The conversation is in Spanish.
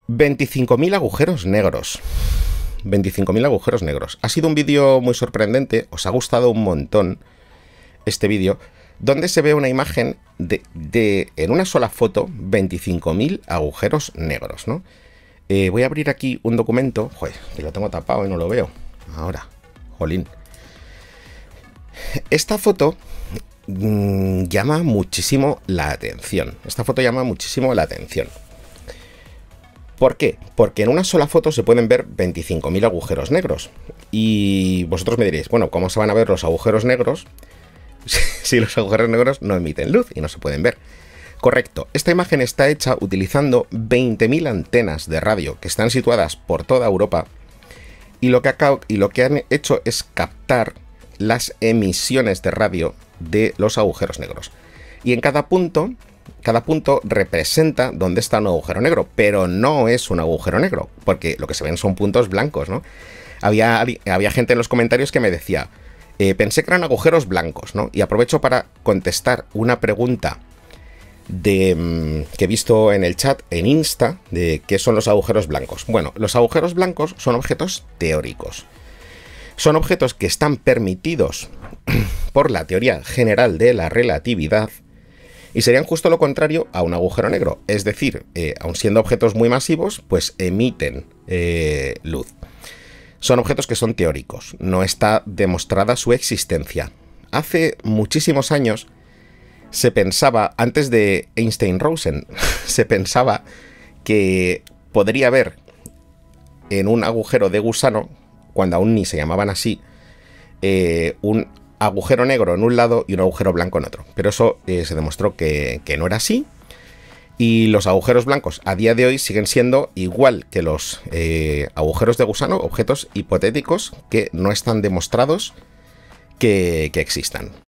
25.000 agujeros negros. 25.000 agujeros negros. Ha sido un vídeo muy sorprendente, os ha gustado un montón este vídeo, donde se ve una imagen de en una sola foto, 25.000 agujeros negros, ¿no? Voy a abrir aquí un documento, joder, que lo tengo tapado y no lo veo. Ahora, jolín. Esta foto llama muchísimo la atención. Esta foto llama muchísimo la atención. ¿Por qué? Porque en una sola foto se pueden ver 25.000 agujeros negros. Y vosotros me diréis, bueno, ¿cómo se van a ver los agujeros negros si los agujeros negros no emiten luz y no se pueden ver? Correcto, esta imagen está hecha utilizando 20.000 antenas de radio que están situadas por toda Europa y lo que han hecho es captar las emisiones de radio de los agujeros negros. Y en cada punto representa dónde está un agujero negro, pero no es un agujero negro, porque lo que se ven son puntos blancos, ¿no? Había gente en los comentarios que me decía, pensé que eran agujeros blancos, ¿no? Y aprovecho para contestar una pregunta que he visto en el chat, en Insta, de qué son los agujeros blancos. Bueno, los agujeros blancos son objetos teóricos. Son objetos que están permitidos por la teoría general de la relatividad y serían justo lo contrario a un agujero negro. Es decir, aun siendo objetos muy masivos, pues emiten luz. Son objetos que son teóricos, no está demostrada su existencia. Hace muchísimos años se pensaba, antes de Einstein-Rosen, se pensaba que podría haber en un agujero de gusano, cuando aún ni se llamaban así, un agujero negro en un lado y un agujero blanco en otro. Pero eso se demostró que no era así. Y los agujeros blancos a día de hoy siguen siendo, igual que los agujeros de gusano, objetos hipotéticos que no están demostrados que existan.